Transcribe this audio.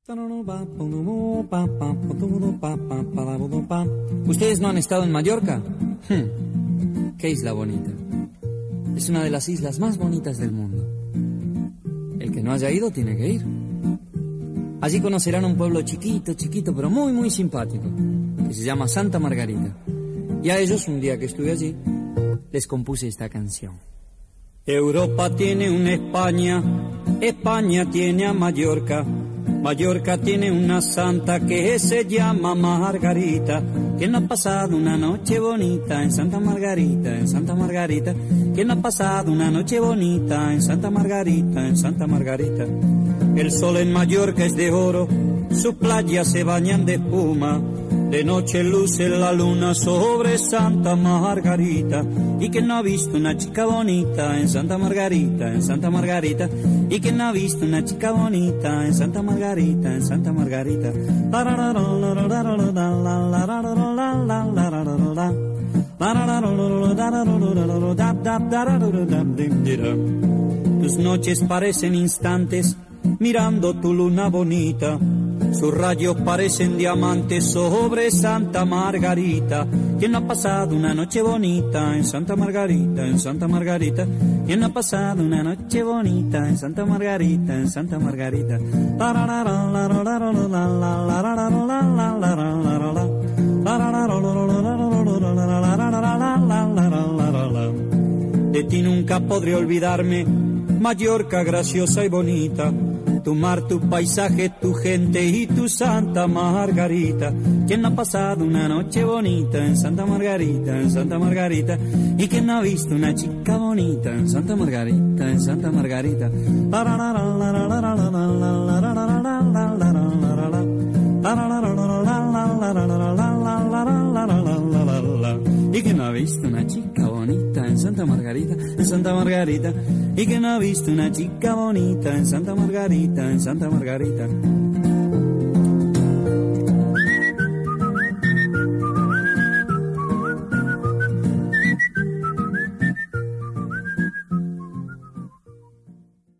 ¿Ustedes no han estado en Mallorca? ¡Qué isla bonita! Es una de las islas más bonitas del mundo. El que no haya ido tiene que ir. Allí conocerán un pueblo chiquito, chiquito, pero muy, muy simpático, que se llama Santa Margarita. Y a ellos, un día que estuve allí, les compuse esta canción. Europa tiene una España, España tiene a Mallorca, Mallorca tiene una santa que se llama Margarita, que no ha pasado una noche bonita en Santa Margarita, en Santa Margarita, que no ha pasado una noche bonita en Santa Margarita, en Santa Margarita. El sol en Mallorca es de oro, sus playas se bañan de espuma, de noche luce la luna sobre Santa Margarita, y que no ha visto una chica bonita en Santa Margarita, en Santa Margarita, y que no ha visto una chica bonita en Santa Margarita, en Santa Margarita. Tus noches parecen instantes mirando tu luna bonita, sus rayos parecen diamantes sobre Santa Margarita. ¿Quién no ha pasado una noche bonita en Santa Margarita, en Santa Margarita? ¿Quién no ha pasado una noche bonita en Santa Margarita, en Santa Margarita? De ti nunca podré olvidarme, Mallorca graciosa y bonita, tu mar, tu paisaje, tu gente y tu Santa Margarita. ¿Quién no ha pasado una noche bonita en Santa Margarita, en Santa Margarita? ¿Y quién no ha visto una chica bonita en Santa Margarita, en Santa Margarita? ¿Y quién no ha visto una chica bonita en Santa Margarita, en Santa Margarita? ¿Y quién no ha visto una chica bonita en Santa Margarita, en Santa Margarita?